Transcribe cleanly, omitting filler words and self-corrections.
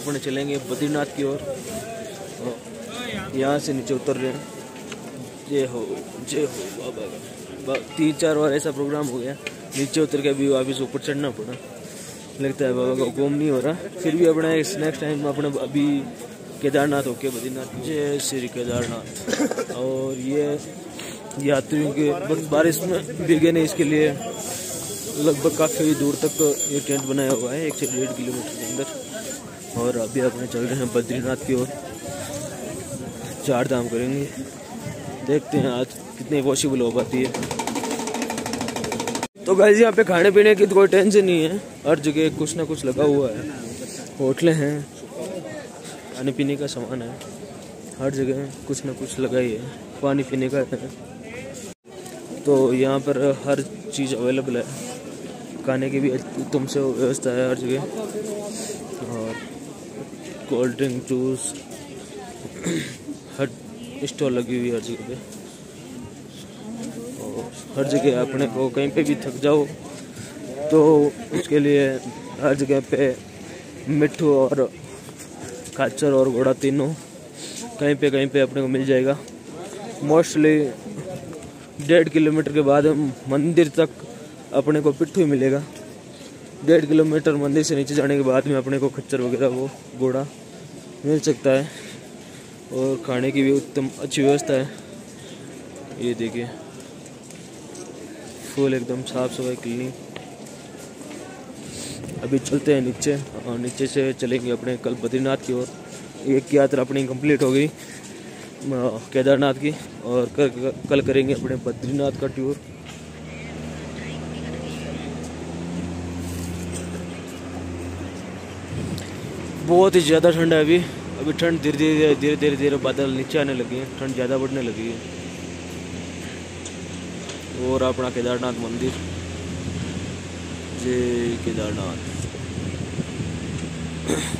अपने चलेंगे बद्रीनाथ की ओर। यहाँ से नीचे उतर रहे हैं। जय हो बाबा। 3-4 बार ऐसा प्रोग्राम हो गया, नीचे उतर के अभी वापस ऊपर चढ़ना पड़ा। लगता है बाबा का हुक्म नहीं हो रहा, फिर भी अपना नेक्स्ट टाइम अपने अभी केदारनाथ होके बद्रीनाथ। जय श्री केदारनाथ। और ये यात्रियों के बारिश में भीगे नहीं, इसके लिए लगभग काफ़ी दूर तक ये टेंट बनाया हुआ है, 1 से 1.5 किलोमीटर के अंदर। और अभी अपने चल रहे हैं बद्रीनाथ की ओर, 4 धाम करेंगे। देखते हैं आज कितनी पॉसिबल हो पाती है। तो गाइस यहाँ पे खाने पीने की तो कोई टेंशन नहीं है, हर जगह कुछ ना कुछ लगा हुआ है। होटलें हैं, खाने पीने का सामान है, हर जगह कुछ ना कुछ लगा ही है। पानी पीने का है, तो यहाँ पर हर चीज़ अवेलेबल है। खाने की भी उत्तम से व्यवस्था है हर जगह, और कोल्ड ड्रिंक, जूस, हर स्टॉल लगी हुई है हर जगह पे। और हर जगह अपने को कहीं पे भी थक जाओ तो उसके लिए हर जगह पे मिट्ठू और खाचर और घोड़ा तीनों कहीं पे अपने को मिल जाएगा। मोस्टली 1.5 किलोमीटर के बाद मंदिर तक अपने को पिट्ठू ही मिलेगा। 1.5 किलोमीटर मंदिर से नीचे जाने के बाद में अपने को खच्चर वगैरह वो घोड़ा मिल सकता है। और खाने की भी उत्तम अच्छी व्यवस्था है। ये देखिए, फुल एकदम साफ सफाई क्लीनिंग। अभी चलते हैं नीचे, और नीचे से चलेंगे अपने कल बद्रीनाथ की ओर। एक यात्रा अपनी कंप्लीट हो गई केदारनाथ की, और कल करेंगे अपने बद्रीनाथ का टूर। बहुत ही ज़्यादा ठंड है अभी ठंड धीरे धीरे बादल नीचे आने लगे हैं, ठंड ज़्यादा बढ़ने लगी है। और अपना केदारनाथ मंदिर, जय केदारनाथ।